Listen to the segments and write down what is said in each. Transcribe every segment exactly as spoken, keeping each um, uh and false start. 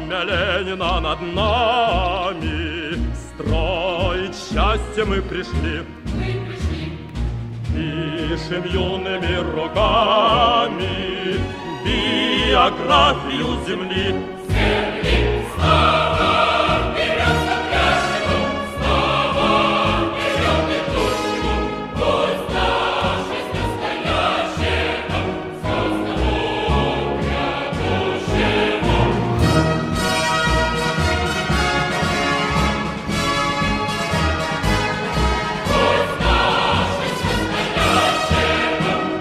Пламя Ленина над нами, строить счастье мы пришли. Мы пришли. Пишем юными руками биографию земли. Земли, слава, вперед запряжем, слава, вперед идущему, пусть наша жизнь настоящая, звездному грядущему. Пусть наша жизнь настоящая,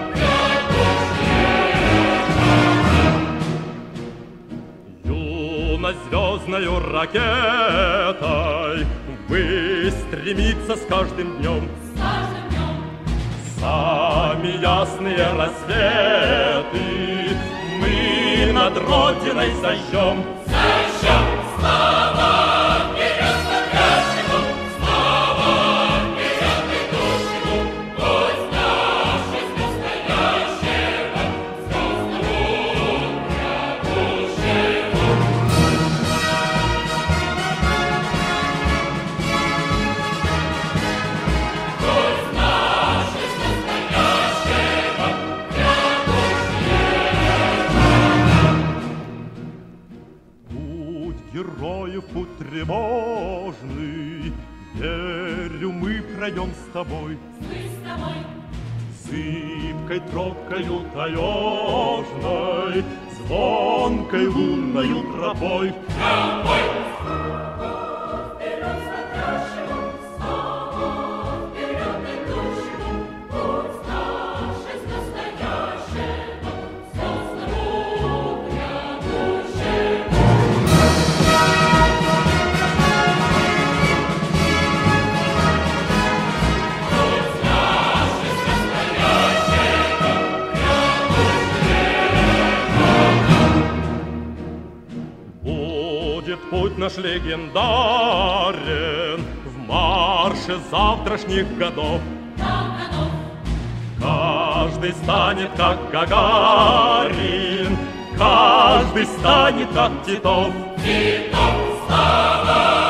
Звездною ракетой вы стремиться с каждым днем. С каждым днем. Сами ясные рассветы мы над Родиной зажжем. Зажжем, слава, вперед запряжему, слава, вперед идущему, пусть наша жизнь настоящая, звездному грядущему. Героев путь тревожный, верю, мы пройдем с тобой. Мы с тобой. Зыбкой тропкою таежной, звонкой лунною тропой. Тропой. Вперед смотрящему, слава, вперед идущему, пусть наша жизнь настоящая, звездному грядущему. Будет путь наш легендарен в марше завтрашних годов. Каждый станет как Гагарин, каждый станет как Титов. Титов, слава!